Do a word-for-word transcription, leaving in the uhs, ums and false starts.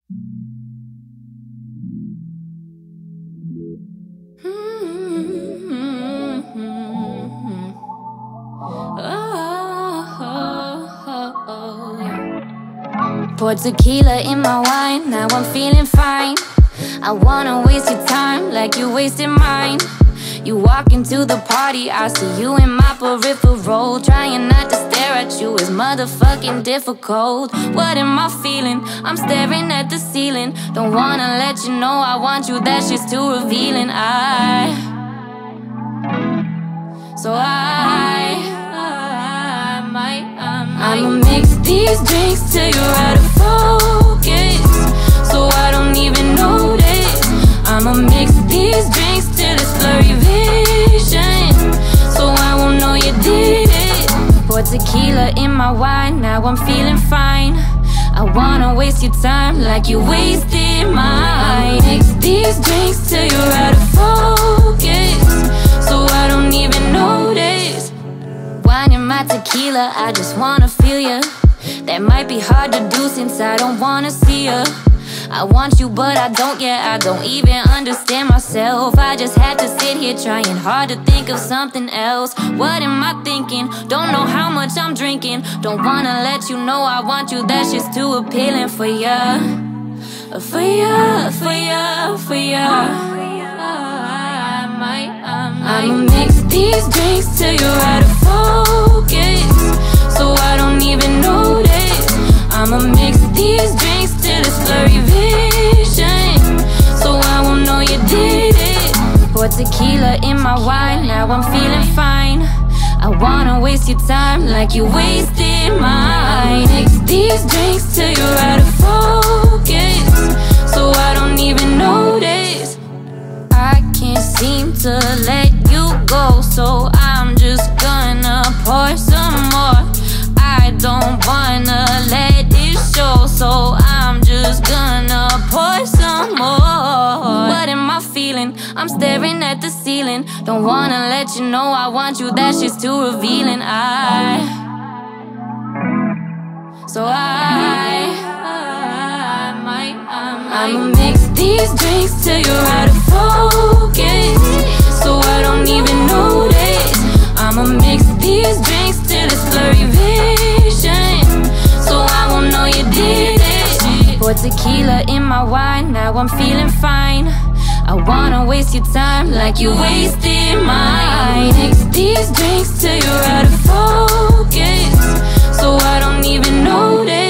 Pour tequila in my wine, now I'm feeling fine. I wanna waste your time like you wasted mine. You walk into the party, I see you in my peripheral. Trying not to stare at you is motherfucking difficult. What am I feeling? I'm staring at the ceiling. Don't wanna let you know I want you, that shit's too revealing. I So I, I might, I might I'ma mix these drinks till you're out of focus, so I don't even notice. I'ma mix these drinks till it's blurry vision, so I won't know you did it. Pour tequila in my wine, now I'm feeling fine. I wanna waste your time like you wasted mine. Mix these drinks till you're out of focus, so I don't even notice. Wine in my tequila, I just wanna feel ya. That might be hard to do since I don't wanna see ya. I want you but I don't, yeah, I don't even understand myself. I just had to sit here trying hard to think of something else. What am I thinking? Don't know how much I'm drinking. Don't wanna let you know I want you, that's just too appealing for ya. For ya, for ya, for ya. I might, I might I'ma mix these drinks till you're out of focus, so I don't even notice. I'ma mix these drinks till it's blurry vision, so I won't know you did it. Pour tequila in my wine, now I'm feeling fine. I wanna waste your time like you wasted mine. Mix these drinks till you're out of focus, so I don't even notice. I can't seem to let you go, so I'm just gonna pour some more. I don't wanna let it show, so I'm just gonna pour some more. What am I feeling? I'm staring at the ceiling. Don't wanna let you know I want you, that shit's too revealing. I So I, I might, I might I'ma mix these drinks till you're out of focus, so I don't even notice. I'ma mix these drinks till it's blurry vision, so I won't know you did it. Pour tequila in my wine, now I'm feeling fine. I wanna waste your time like you wasted mine. Mix these drinks till you're out of focus, so I don't even notice.